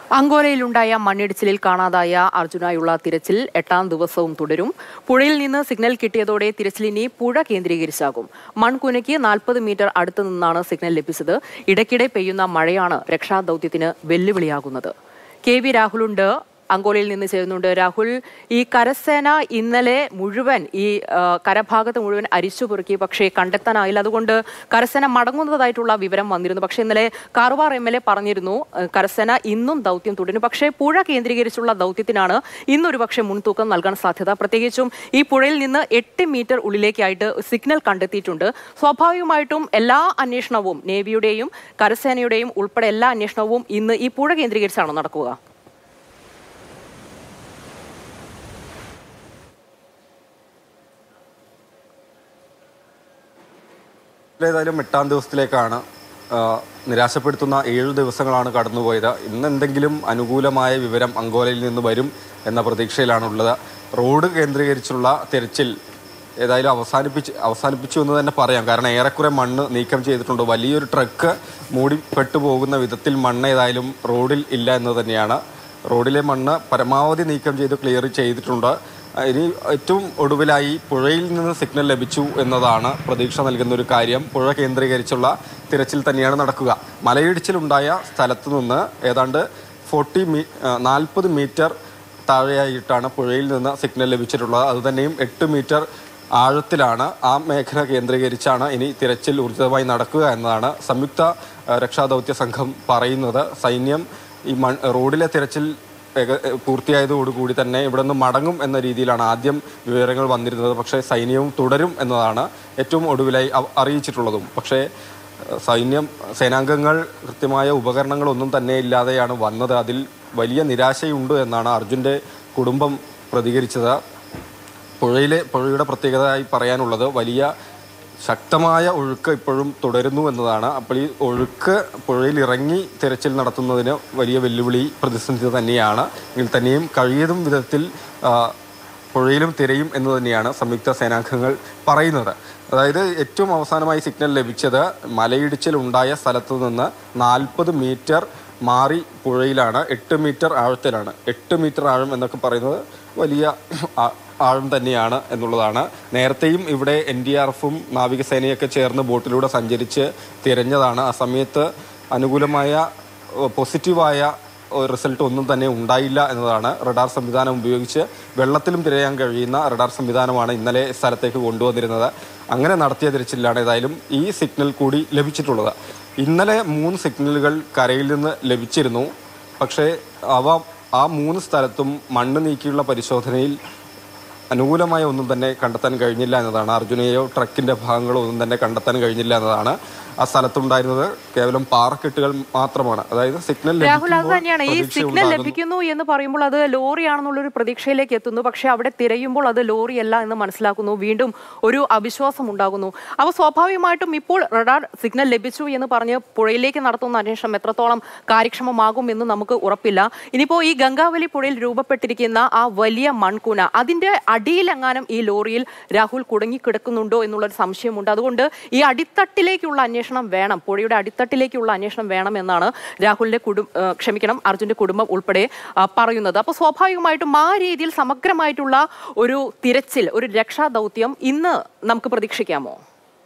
അങ്കോലയിലുണ്ടായ മണ്ണിടിച്ചിലിൽ കാണാതായ അർജുനായുള്ള തിരച്ചിൽ 8ാം ദിവസവും തുടരും. പുഴയിൽ നിന്ന് സിഗ്നൽ കിട്ടിയതോടെ തിരച്ചിലിനി പുഴ കേന്ദ്രീകരിച്ചാകും. മൺകുനയ്ക്ക് 40 മീറ്റർ അടുത്തു നിന്നാണ് സിഗ്നൽ ലഭിച്ചത്. ഇടയ്ക്കിടെ പെയ്യുന്ന മഴയാണ് രക്ഷാദൌത്യത്തിന് വെല്ലുവിളിയാകുന്നത്. KV രാഹുലുണ്ട്, അങ്കോലയിൽ നിന്ന് ചേരുന്നുണ്ട്. രാഹുൽ, ഈ കരസേന ഇന്നലെ മുഴുവൻ ഈ കരഭാഗത്ത് മുഴുവൻ അരിച്ചുപെറുക്കി, പക്ഷേ കണ്ടെത്താനായില്ല. അതുകൊണ്ട് കരസേന മടങ്ങുന്നതായിട്ടുള്ള വിവരം വന്നിരുന്നു. പക്ഷേ ഇന്നലെ കാർവാർ MLA പറഞ്ഞിരുന്നു കരസേന ഇന്നും ദൗത്യം തുടരും. പക്ഷേ പുഴ കേന്ദ്രീകരിച്ചുള്ള ദൗത്യത്തിനാണ് ഇന്നൊരു പക്ഷേ മുൻതൂക്കം നൽകാൻ സാധ്യത. പ്രത്യേകിച്ചും ഈ പുഴയിൽ നിന്ന് 8 മീറ്റർ ഉള്ളിലേക്കായിട്ട് സിഗ്നൽ കണ്ടെത്തിയിട്ടുണ്ട്. സ്വാഭാവികമായിട്ടും എല്ലാ അന്വേഷണവും നേവിയുടെയും കരസേനയുടെയും ഉൾപ്പെടെ എല്ലാ അന്വേഷണവും ഇന്ന് ഈ പുഴ കേന്ദ്രീകരിച്ചാണോ നടക്കുക? ഏതായാലും 8ാം ദിവസത്തിലേക്കാണ്. നിരാശപ്പെടുത്തുന്ന 7 ദിവസങ്ങളാണ് കടന്നുപോയത്. ഇന്നെന്തെങ്കിലും അനുകൂലമായ വിവരം അങ്കോലയിൽ നിന്ന് വരും എന്ന പ്രതീക്ഷയിലാണുള്ളത്. റോഡ് കേന്ദ്രീകരിച്ചുള്ള തെരച്ചിൽ ഏതായാലും അവസാനിപ്പിച്ചു എന്ന് തന്നെ പറയാം. കാരണം ഏറെക്കുറെ മണ്ണ് നീക്കം ചെയ്തിട്ടുണ്ട്. വലിയൊരു ട്രക്ക് മൂടിപ്പെട്ടു പോകുന്ന വിധത്തിൽ മണ്ണ് ഏതായാലും റോഡിൽ ഇല്ല എന്ന് തന്നെയാണ്. റോഡിലെ മണ്ണ് പരമാവധി നീക്കം ചെയ്ത് ക്ലിയർ ചെയ്തിട്ടുണ്ട്. ഇനി ഏറ്റവും ഒടുവിലായി പുഴയിൽ നിന്ന് സിഗ്നൽ ലഭിച്ചു എന്നതാണ് പ്രതീക്ഷ നൽകുന്ന ഒരു കാര്യം. പുഴ കേന്ദ്രീകരിച്ചുള്ള തിരച്ചിൽ തന്നെയാണ് നടക്കുക. മലയിടിച്ചിലുണ്ടായ സ്ഥലത്തു നിന്ന് ഏതാണ്ട് 40 മീറ്റർ താഴെയായിട്ടാണ് പുഴയിൽ നിന്ന് സിഗ്നൽ ലഭിച്ചിട്ടുള്ളത്. അതുതന്നെയും 8 മീറ്റർ ആഴത്തിലാണ്. ആ മേഖല കേന്ദ്രീകരിച്ചാണ് ഇനി തിരച്ചിൽ ഊർജിതമായി നടക്കുക എന്നതാണ് സംയുക്ത രക്ഷാദൗത്യ സംഘം പറയുന്നത്. സൈന്യം ഈ റോഡിലെ തിരച്ചിൽ പൂർത്തിയായതോടുകൂടി തന്നെ ഇവിടെ നിന്ന് മടങ്ങും എന്ന രീതിയിലാണ് ആദ്യം വിവരങ്ങൾ വന്നിരുന്നത്. പക്ഷേ സൈന്യവും തുടരും എന്നതാണ് ഏറ്റവും ഒടുവിലായി അറിയിച്ചിട്ടുള്ളതും. പക്ഷേ സേനാംഗങ്ങൾ കൃത്യമായ ഉപകരണങ്ങളൊന്നും തന്നെ ഇല്ലാതെയാണ് വന്നത്. അതിൽ വലിയ നിരാശയുണ്ട് എന്നാണ് അർജുൻ്റെ കുടുംബം പ്രതികരിച്ചത്. പുഴയുടെ പ്രത്യേകതയായി പറയാനുള്ളത് വലിയ ശക്തമായ ഒഴുക്ക് ഇപ്പോഴും തുടരുന്നു എന്നതാണ്. അപ്പോൾ ഈ ഒഴുക്ക് പുഴയിൽ ഇറങ്ങി തിരച്ചിൽ നടത്തുന്നതിന് വലിയ വെല്ലുവിളി പ്രതിസന്ധി തന്നെയാണ്. എങ്കിൽ തന്നെയും കഴിയതും വിധത്തിൽ പുഴയിലും തിരയും എന്ന് തന്നെയാണ് സംയുക്ത സേനാംഗങ്ങൾ പറയുന്നത്. അതായത് ഏറ്റവും അവസാനമായി സിഗ്നൽ ലഭിച്ചത് മലയിടിച്ചിലുണ്ടായ സ്ഥലത്തു നിന്ന് 40 മീറ്റർ മാറി പുഴയിലാണ്. 8 മീറ്റർ ആഴത്തിലാണ്. 8 മീറ്റർ ആഴം എന്നൊക്കെ പറയുന്നത് വലിയ ആഴം തന്നെയാണ് എന്നുള്ളതാണ്. നേരത്തെയും ഇവിടെ NDRFും നാവികസേനയൊക്കെ ചേർന്ന് ബോട്ടിലൂടെ സഞ്ചരിച്ച് തിരഞ്ഞതാണ്. ആ സമയത്ത് അനുകൂലമായ പോസിറ്റീവായ റിസൾട്ട് ഒന്നും തന്നെ ഉണ്ടായില്ല എന്നതാണ്. റഡാർ സംവിധാനം ഉപയോഗിച്ച് വെള്ളത്തിലും തിരയാൻ കഴിയുന്ന റഡാർ സംവിധാനമാണ് ഇന്നലെ സ്ഥലത്തേക്ക് കൊണ്ടുവന്നിരുന്നത്. അങ്ങനെ നടത്തിയ തിരച്ചിലാണ് ഏതായാലും ഈ സിഗ്നൽ കൂടി ലഭിച്ചിട്ടുള്ളത്. ഇന്നലെ 3 സിഗ്നലുകൾ കരയിൽ നിന്ന് ലഭിച്ചിരുന്നു. പക്ഷേ ആ 3 സ്ഥലത്തും മണ്ണ് നീക്കിയുള്ള പരിശോധനയിൽ അനുകൂലമായ ഒന്നും തന്നെ കണ്ടെത്താൻ കഴിഞ്ഞില്ല എന്നതാണ്. അർജുനയോ ട്രക്കിൻ്റെ ഭാഗങ്ങളോ ഒന്നും തന്നെ കണ്ടെത്താൻ കഴിഞ്ഞില്ല എന്നതാണ്. ആ സ്ഥലത്തുണ്ടായിരുന്നത് കേവലം പാറക്കെട്ടുകൾ മാത്രമാണ്. അതായത് സിഗ്നൽ തന്നെയാണ്. ഈ സിഗ്നൽ ലഭിക്കുന്നു എന്ന് പറയുമ്പോൾ അത് ലോറിയാണെന്നുള്ളൊരു പ്രതീക്ഷയിലേക്ക് എത്തുന്നു. പക്ഷെ അവിടെ തിരയുമ്പോൾ അത് ലോറിയല്ല എന്ന് മനസ്സിലാക്കുന്നു. വീണ്ടും ഒരു അവിശ്വാസം ഉണ്ടാകുന്നു. അപ്പോൾ സ്വാഭാവികമായിട്ടും ഇപ്പോൾ റഡാർ സിഗ്നൽ ലഭിച്ചു എന്ന് പറഞ്ഞ് പുഴയിലേക്ക് നടത്തുന്ന അന്വേഷണം എത്രത്തോളം കാര്യക്ഷമമാകും എന്ന് നമുക്ക് ഉറപ്പില്ല. ഇനിയിപ്പോൾ ഈ ഗംഗാവലി പുഴയിൽ രൂപപ്പെട്ടിരിക്കുന്ന ആ വലിയ മൺകൂന, അതിൻ്റെ അടിയിലെങ്ങാനും ഈ ലോറിയിൽ രാഹുൽ കുടുങ്ങിക്കിടക്കുന്നുണ്ടോ എന്നുള്ളൊരു സംശയമുണ്ട്. അതുകൊണ്ട് ഈ അടിത്തട്ടിലേക്കുള്ള അന്വേഷണം വേണം, പുഴയുടെ അടിത്തട്ടിലേക്കുള്ള അന്വേഷണം വേണം എന്നാണ് അർജുന്റെ കുടുംബം ഉൾപ്പെടെ പറയുന്നത്. അപ്പോൾ സ്വാഭാവികമായിട്ടും ആ രീതിയിൽ സമഗ്രമായിട്ടുള്ള ഒരു തിരച്ചിൽ, ഒരു രക്ഷാദൗത്യം ഇന്ന് നമുക്ക് പ്രതീക്ഷിക്കാമോ?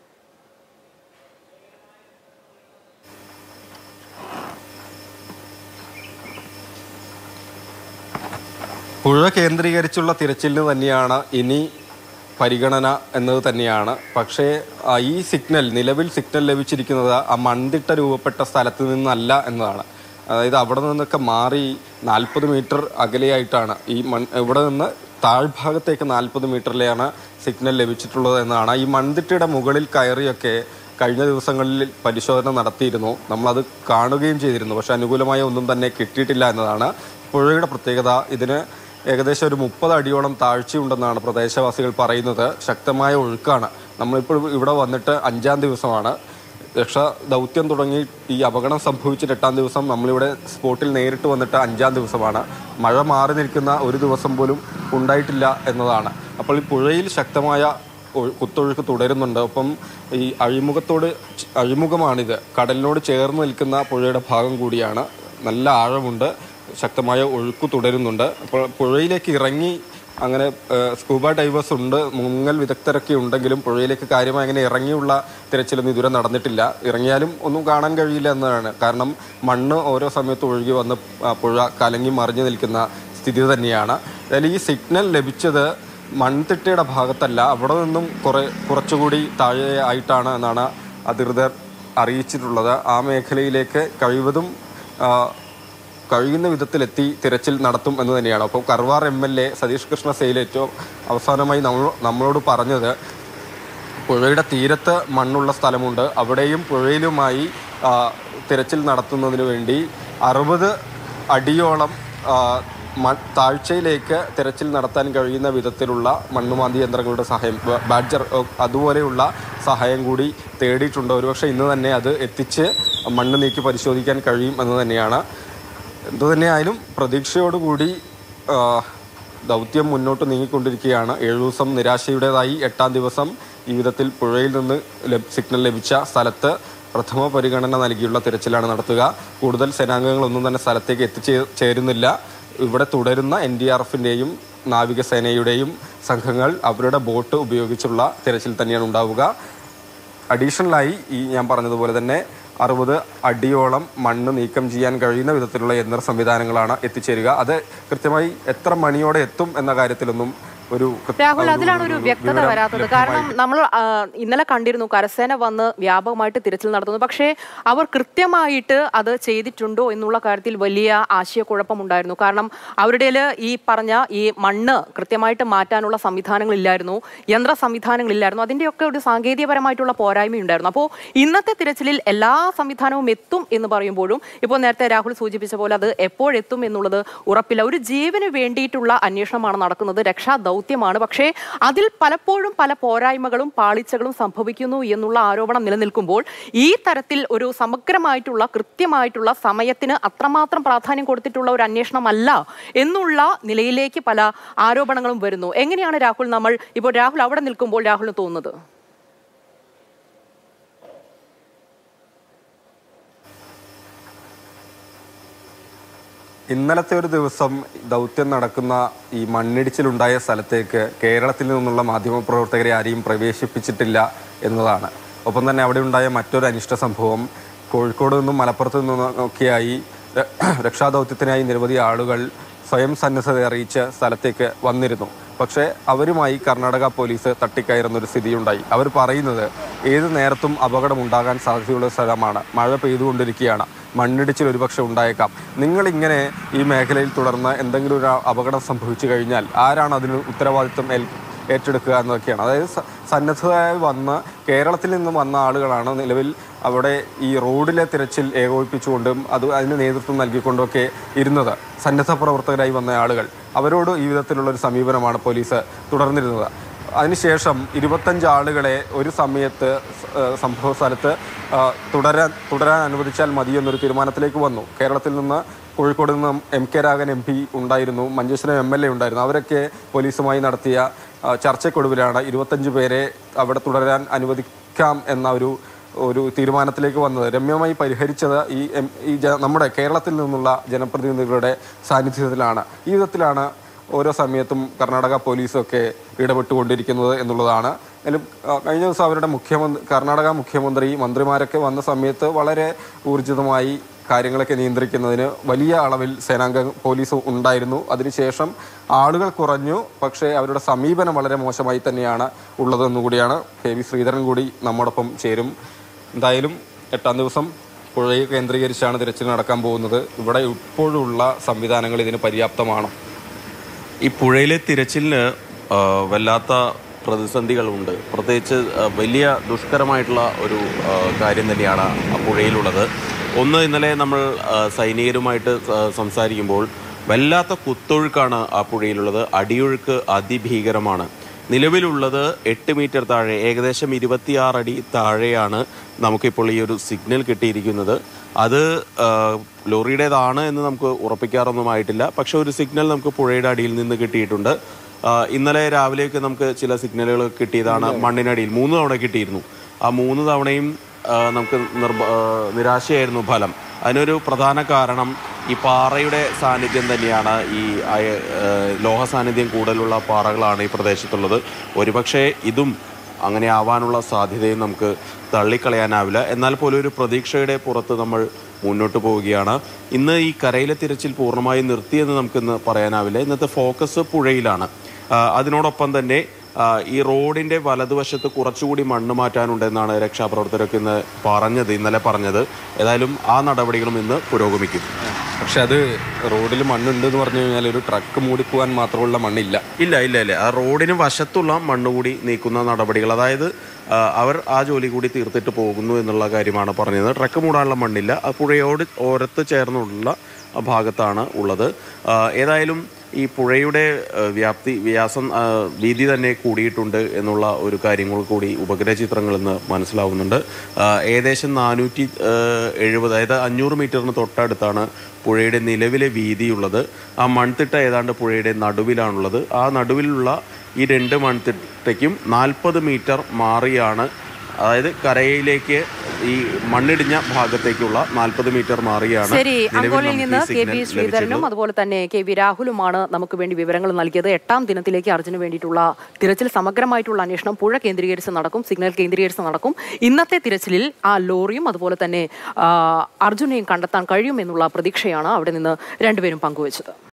പുഴ കേന്ദ്രീകരിച്ചുള്ള തിരച്ചിലിന് തന്നെയാണ് ഇനി പരിഗണന എന്നത് തന്നെയാണ്. പക്ഷേ ഈ നിലവിൽ സിഗ്നൽ ലഭിച്ചിരിക്കുന്നത് ആ മൺതിട്ട രൂപപ്പെട്ട സ്ഥലത്ത് നിന്നല്ല എന്നതാണ്. അതായത് അവിടെ നിന്നൊക്കെ മാറി 40 മീറ്റർ അകലെയായിട്ടാണ് ഇവിടെ നിന്ന് താഴ്ഭാഗത്തേക്ക് 40 മീറ്ററിലെയാണ് സിഗ്നൽ ലഭിച്ചിട്ടുള്ളത് എന്നാണ്. ഈ മൺതിട്ടയുടെ മുകളിൽ കയറിയൊക്കെ കഴിഞ്ഞ ദിവസങ്ങളിൽ പരിശോധന നടത്തിയിരുന്നു. നമ്മളത് കാണുകയും ചെയ്തിരുന്നു. പക്ഷെ അനുകൂലമായ ഒന്നും തന്നെ കിട്ടിയിട്ടില്ല എന്നതാണ് പുഴയുടെ പ്രത്യേകത. ഇതിന് ഏകദേശം ഒരു 30 അടിയോളം താഴ്ചയുണ്ടെന്നാണ് പ്രദേശവാസികൾ പറയുന്നത്. ശക്തമായ ഒഴുക്കാണ്. നമ്മളിപ്പോൾ ഇവിടെ വന്നിട്ട് 5ാം ദിവസമാണ്. രക്ഷാ ദൗത്യം തുടങ്ങി ഈ അപകടം സംഭവിച്ചിട്ട് 8ാം ദിവസം. നമ്മളിവിടെ സ്പോട്ടിൽ നേരിട്ട് വന്നിട്ട് 5ാം ദിവസമാണ്. മഴ മാറി നിൽക്കുന്ന ഒരു ദിവസം പോലും ഉണ്ടായിട്ടില്ല എന്നതാണ്. അപ്പോൾ ഈ പുഴയിൽ ശക്തമായ കുത്തൊഴുക്ക് തുടരുന്നുണ്ട്. ഒപ്പം ഈ അഴിമുഖമാണിത്. കടലിനോട് ചേർന്ന് നിൽക്കുന്ന പുഴയുടെ ഭാഗം കൂടിയാണ്. നല്ല ആഴമുണ്ട്. ശക്തമായ ഒഴുക്ക് തുടരുന്നുണ്ട്. അപ്പോൾ പുഴയിലേക്ക് ഇറങ്ങി അങ്ങനെ സ്കൂബ ഡൈവേഴ്സ് ഉണ്ട്, മുങ്ങൽ വിദഗ്ധരൊക്കെ ഉണ്ടെങ്കിലും പുഴയിലേക്ക് കാര്യമായി അങ്ങനെ ഇറങ്ങിയുള്ള തിരച്ചിലൊന്നും ഇതുവരെ നടന്നിട്ടില്ല. ഇറങ്ങിയാലും ഒന്നും കാണാൻ കഴിയില്ല എന്നതാണ്. കാരണം മണ്ണ് ഓരോ സമയത്ത് ഒഴുകി വന്ന് പുഴ കലങ്ങി മറിഞ്ഞു നിൽക്കുന്ന സ്ഥിതി തന്നെയാണ്. അതായത് ഈ സിഗ്നൽ ലഭിച്ചത് മൺതിട്ടയുടെ ഭാഗത്തല്ല, അവിടെ നിന്നും കുറച്ചുകൂടി താഴെ ആയിട്ടാണ് എന്നാണ് അധികൃതർ അറിയിച്ചിട്ടുള്ളത്. ആ മേഖലയിലേക്ക് കഴിയുന്ന വിധത്തിലെത്തി തിരച്ചിൽ നടത്തും എന്ന് തന്നെയാണ്. അപ്പോൾ കർവാർ MLA സതീഷ് കൃഷ്ണ സെയിൽ ഏറ്റവും അവസാനമായി നമ്മളോട് പറഞ്ഞത് പുഴയുടെ തീരത്ത് മണ്ണുള്ള സ്ഥലമുണ്ട്, അവിടെയും പുഴയിലുമായി തിരച്ചിൽ നടത്തുന്നതിന് വേണ്ടി 60 അടിയോളം താഴ്ചയിലേക്ക് തിരച്ചിൽ നടത്താൻ കഴിയുന്ന വിധത്തിലുള്ള മണ്ണുമാന്തി യന്ത്രങ്ങളുടെ സഹായം, ബാഡ്ജർ അതുപോലെയുള്ള സഹായം കൂടി തേടിയിട്ടുണ്ട്. ഒരുപക്ഷെ ഇന്ന് തന്നെ അത് എത്തിച്ച് മണ്ണ് നീക്കി പരിശോധിക്കാൻ കഴിയും എന്ന് തന്നെയാണ്. എന്തുതന്നെയായാലും പ്രതീക്ഷയോടുകൂടി ദൗത്യം മുന്നോട്ട് നീങ്ങിക്കൊണ്ടിരിക്കുകയാണ്. 7 ദിവസം നിരാശയുടേതായി 8-ാം ദിവസം ഈ വിധത്തിൽ പുഴയിൽ നിന്ന് സിഗ്നൽ ലഭിച്ച സ്ഥലത്ത് പ്രഥമ പരിഗണന നൽകിയുള്ള തിരച്ചിലാണ് നടത്തുക. കൂടുതൽ സേനാംഗങ്ങളൊന്നും തന്നെ സ്ഥലത്തേക്ക് എത്തിച്ചേരുന്നില്ല. ഇവിടെ തുടരുന്ന NDRFിൻ്റെയും നാവികസേനയുടെയും സംഘങ്ങൾ അവരുടെ ബോട്ട് ഉപയോഗിച്ചുള്ള തിരച്ചിൽ തന്നെയാണ് ഉണ്ടാവുക. അഡീഷണലായി ഞാൻ പറഞ്ഞതുപോലെ തന്നെ 60 അടിയോളം മണ്ണ് നീക്കം ചെയ്യാൻ കഴിയുന്ന വിധത്തിലുള്ള യന്ത്ര സംവിധാനങ്ങളാണ് എത്തിച്ചേരുക. അത് കൃത്യമായി എത്ര മണിയോടെ എത്തും എന്ന കാര്യത്തിലൊന്നും രാഹുൽ, അതിലാണ് ഒരു വ്യക്തത വരാത്തത്. കാരണം നമ്മൾ ഇന്നലെ കണ്ടിരുന്നു കരസേന വന്ന് വ്യാപകമായിട്ട് തിരച്ചിൽ നടത്തുന്നു. പക്ഷേ അവർ കൃത്യമായിട്ട് അത് ചെയ്തിട്ടുണ്ടോ എന്നുള്ള കാര്യത്തിൽ വലിയ ആശയക്കുഴപ്പമുണ്ടായിരുന്നു. കാരണം അവരുടെ ഈ പറഞ്ഞ ഈ മണ്ണ് കൃത്യമായിട്ട് മാറ്റാനുള്ള സംവിധാനങ്ങളില്ലായിരുന്നു, യന്ത്ര സംവിധാനങ്ങളില്ലായിരുന്നു. അതിൻ്റെയൊക്കെ ഒരു സാങ്കേതികപരമായിട്ടുള്ള പോരായ്മയുണ്ടായിരുന്നു. അപ്പോൾ ഇന്നത്തെ തിരച്ചിലിൽ എല്ലാ സംവിധാനവും എത്തും എന്ന് പറയുമ്പോഴും ഇപ്പോൾ നേരത്തെ രാഹുൽ സൂചിപ്പിച്ച പോലെ അത് എപ്പോഴെത്തും എന്നുള്ളത് ഉറപ്പില്ല. ഒരു ജീവന് വേണ്ടിയിട്ടുള്ള അന്വേഷണമാണ് നടക്കുന്നത്, രക്ഷാ ദൗത്യമാണ്. പക്ഷേ അതിൽ പലപ്പോഴും പല പോരായ്മകളും പാളിച്ചകളും സംഭവിക്കുന്നു എന്നുള്ള ആരോപണം നിലനിൽക്കുമ്പോൾ ഈ തരത്തിൽ ഒരു സമഗ്രമായിട്ടുള്ള കൃത്യമായിട്ടുള്ള സമയത്തിന് അത്രമാത്രം പ്രാധാന്യം കൊടുത്തിട്ടുള്ള ഒരു അന്വേഷണമല്ല എന്നുള്ള നിലയിലേക്ക് പല ആരോപണങ്ങളും വരുന്നു. എങ്ങനെയാണ് രാഹുൽ ഇപ്പോൾ രാഹുൽ അവിടെ നിൽക്കുമ്പോൾ രാഹുലിന് തോന്നുന്നത്? ഇന്നലത്തെ ഒരു ദിവസം ദൗത്യം നടക്കുന്ന ഈ മണ്ണിടിച്ചിലുണ്ടായ സ്ഥലത്തേക്ക് കേരളത്തിൽ നിന്നുള്ള മാധ്യമപ്രവർത്തകരെ ആരെയും പ്രവേശിപ്പിച്ചിട്ടില്ല എന്നതാണ്. ഒപ്പം തന്നെ അവിടെ ഉണ്ടായ മറ്റൊരു അനിഷ്ട സംഭവം, കോഴിക്കോട് നിന്നും മലപ്പുറത്ത് നിന്നൊക്കെയായി രക്ഷാദൗത്യത്തിനായി നിരവധി ആളുകൾ സ്വയം സന്നദ്ധത അറിയിച്ച് സ്ഥലത്തേക്ക് വന്നിരുന്നു. പക്ഷേ അവരുമായി കർണാടക പോലീസ് തട്ടിക്കയറുന്നൊരു സ്ഥിതിയുണ്ടായി. അവർ പറയുന്നത് ഏത് നേരത്തും അപകടമുണ്ടാകാൻ സാധ്യതയുള്ള സ്ഥലമാണ്, മഴ പെയ്തുകൊണ്ടിരിക്കുകയാണ്, മണ്ണിടിച്ചിൽ ഒരുപക്ഷെ ഉണ്ടായേക്കാം, നിങ്ങളിങ്ങനെ ഈ മേഖലയിൽ തുടർന്ന് എന്തെങ്കിലും ഒരു അപകടം സംഭവിച്ചു കഴിഞ്ഞാൽ ആരാണ് അതിന് ഉത്തരവാദിത്വം ഏറ്റെടുക്കുക എന്നതൊക്കെയാണ്. അതായത് സന്നദ്ധരായി വന്ന് കേരളത്തിൽ നിന്നും വന്ന ആളുകളാണ് നിലവിൽ അവിടെ ഈ റോഡിലെ തിരച്ചിൽ ഏകോപിപ്പിച്ചുകൊണ്ടും അതിന് നേതൃത്വം നൽകിക്കൊണ്ടൊക്കെ ഇരുന്നത്. സന്നദ്ധ പ്രവർത്തകരായി വന്ന ആളുകൾ, അവരോട് ഈ വിധത്തിലുള്ളൊരു സമീപനമാണ് പോലീസ് തുടർന്നിരുന്നത്. അതിനുശേഷം 25 ആളുകളെ ഒരു സമയത്ത് സംഭവ സ്ഥലത്ത് തുടരാൻ അനുവദിച്ചാൽ മതിയെന്നൊരു തീരുമാനത്തിലേക്ക് വന്നു. കേരളത്തിൽ നിന്ന് കോഴിക്കോട് നിന്ന് MK രാഘവൻ MP ഉണ്ടായിരുന്നു, മഞ്ചേശ്വരം MLA ഉണ്ടായിരുന്നു. അവരൊക്കെ പോലീസുമായി നടത്തിയ ചർച്ചയ്ക്കൊടുവിലാണ് 25 പേരെ അവിടെ തുടരാൻ അനുവദിക്കാം എന്ന ഒരു തീരുമാനത്തിലേക്ക് വന്നത്. രമ്യമായി പരിഹരിച്ചത് ഈ നമ്മുടെ കേരളത്തിൽ നിന്നുള്ള ജനപ്രതിനിധികളുടെ സാന്നിധ്യത്തിലാണ്. ഈ വിധത്തിലാണ് ഓരോ സമയത്തും കർണാടക പോലീസൊക്കെ ഇടപെട്ടുകൊണ്ടിരിക്കുന്നത് എന്നുള്ളതാണ്. കഴിഞ്ഞ ദിവസം അവരുടെ കർണാടക മുഖ്യമന്ത്രി മന്ത്രിമാരൊക്കെ വന്ന സമയത്ത് വളരെ ഊർജിതമായി കാര്യങ്ങളൊക്കെ നിയന്ത്രിക്കുന്നതിന് വലിയ അളവിൽ പോലീസ് ഉണ്ടായിരുന്നു. അതിനുശേഷം ആളുകൾ കുറഞ്ഞു, പക്ഷേ അവരുടെ സമീപനം വളരെ മോശമായി തന്നെയാണ് ഉള്ളതെന്നുകൂടിയാണ്. KV ശ്രീധരൻ കൂടി നമ്മോടൊപ്പം ചേരും. എന്തായാലും 8-ാം ദിവസം പുഴയെ കേന്ദ്രീകരിച്ചാണ് തിരച്ചിൽ നടക്കാൻ പോകുന്നത്. ഇവിടെ ഇപ്പോഴുള്ള സംവിധാനങ്ങൾ ഇതിന് പര്യാപ്തമാണോ? ഈ പുഴയിലെ തിരച്ചിലിന് വല്ലാത്ത പ്രതിസന്ധികളുണ്ട്. പ്രത്യേകിച്ച് വലിയ ദുഷ്കരമായിട്ടുള്ള ഒരു കാര്യം തന്നെയാണ് ആ പുഴയിലുള്ളത്. ഒന്ന്, ഇന്നലെ നമ്മൾ സൈനികരുമായിട്ട് സംസാരിക്കുമ്പോൾ വല്ലാത്ത കുത്തൊഴുക്കാണ് ആ പുഴയിലുള്ളത്. അടിയൊഴുക്ക് അതിഭീകരമാണ്. നിലവിലുള്ളത് 8 മീറ്റർ താഴെ, ഏകദേശം 26 അടി താഴെയാണ് നമുക്കിപ്പോൾ ഈ ഒരു സിഗ്നൽ കിട്ടിയിരിക്കുന്നത്. അത് ലോറിയുടേതാണ് എന്ന് നമുക്ക് ഉറപ്പിക്കാറൊന്നുമായിട്ടില്ല. പക്ഷെ ഒരു സിഗ്നൽ നമുക്ക് പുഴയുടെ അടിയിൽ നിന്ന് കിട്ടിയിട്ടുണ്ട്. ഇന്നലെ രാവിലെയൊക്കെ നമുക്ക് ചില സിഗ്നലുകൾ കിട്ടിയതാണ്. മണ്ണിനടിയിൽ 3 തവണ കിട്ടിയിരുന്നു. ആ 3 തവണയും നമുക്ക് നിരാശയായിരുന്നു ഫലം. അതിനൊരു പ്രധാന കാരണം ഈ പാറയുടെ സാന്നിധ്യം തന്നെയാണ്. ഈ ലോഹ സാന്നിധ്യം കൂടുതലുള്ള പാറകളാണ് ഈ പ്രദേശത്തുള്ളത്. ഒരുപക്ഷെ ഇതും അങ്ങനെ ആവാനുള്ള സാധ്യതയും നമുക്ക് തള്ളിക്കളയാനാവില്ല. എന്നാൽ പോലും ഒരു പ്രതീക്ഷയുടെ പുറത്ത് നമ്മൾ മുന്നോട്ട് പോവുകയാണ്. ഇന്ന് ഈ കരയിലെ തിരച്ചിൽ പൂർണ്ണമായും നിർത്തിയെന്ന് നമുക്കിന്ന് പറയാനാവില്ല. ഇന്നത്തെ ഫോക്കസ് പുഴയിലാണ്. അതിനോടൊപ്പം തന്നെ ഈ റോഡിൻ്റെ വലതുവശത്ത് കുറച്ചുകൂടി മണ്ണ് മാറ്റാനുണ്ടെന്നാണ് രക്ഷാപ്രവർത്തകർക്ക് ഇന്നലെ പറഞ്ഞത്. ഏതായാലും ആ നടപടികളും ഇന്ന് പുരോഗമിക്കും. പക്ഷെ അത് റോഡിൽ മണ്ണുണ്ട് എന്ന് പറഞ്ഞു കഴിഞ്ഞാൽ ഒരു ട്രക്ക് മൂടിപ്പോകാൻ മാത്രമുള്ള മണ്ണില്ല. ഇല്ല. ആ റോഡിന് വശത്തുള്ള മണ്ണ് കൂടി നീക്കുന്ന നടപടികൾ, അതായത് അവർ ആ ജോലി കൂടി തീർത്തിട്ട് പോകുന്നു എന്നുള്ള കാര്യമാണ് പറഞ്ഞത്. ട്രക്ക് മൂടാനുള്ള മണ്ണില്ല, ആ പുഴയോട് ഓരത്ത് ചേർന്നുള്ള ഭാഗത്താണ് ഉള്ളത്. ഏതായാലും ഈ പുഴയുടെ വീതി തന്നെ കൂടിയിട്ടുണ്ട് എന്നുള്ള ഒരു കാര്യങ്ങൾ കൂടി ഉപഗ്രഹ ചിത്രങ്ങളിൽ നിന്ന് മനസ്സിലാവുന്നുണ്ട്. ഏകദേശം 470, അതായത് 500 മീറ്ററിന് തൊട്ടടുത്താണ് പുഴയുടെ നിലവിലെ വീതിയുള്ളത്. ആ മൺതിട്ട ഏതാണ്ട് പുഴയുടെ നടുവിലാണുള്ളത്. ആ നടുവിലുള്ള ഈ 2 മൺതിട്ടയ്ക്കും 40 മീറ്റർ മാറിയാണ്, അതായത് കരയിലേക്ക് ഈ മണ്ണിടിഞ്ഞ ഭാഗത്തേക്കുള്ള 40 മീറ്റർ മാറിയാണ്. ശരി, അങ്കോലയിൽ നിന്ന് KB ശ്രീധരനും അതുപോലെ തന്നെ KB രാഹുലുമാണ് നമുക്ക് വേണ്ടി വിവരങ്ങൾ നൽകിയത്. 8ാം ദിനത്തിലേക്ക് അർജുന് വേണ്ടിയിട്ടുള്ള തിരച്ചിൽ, സമഗ്രമായിട്ടുള്ള അന്വേഷണം പുഴ കേന്ദ്രീകരിച്ച് നടക്കും, സിഗ്നൽ കേന്ദ്രീകരിച്ച് നടക്കും. ഇന്നത്തെ തിരച്ചിലിൽ ആ ലോറിയും അതുപോലെ തന്നെ അർജുനെയും കണ്ടെത്താൻ കഴിയുമെന്നുള്ള പ്രതീക്ഷയാണ് അവിടെ നിന്ന് രണ്ടുപേരും പങ്കുവച്ചത്.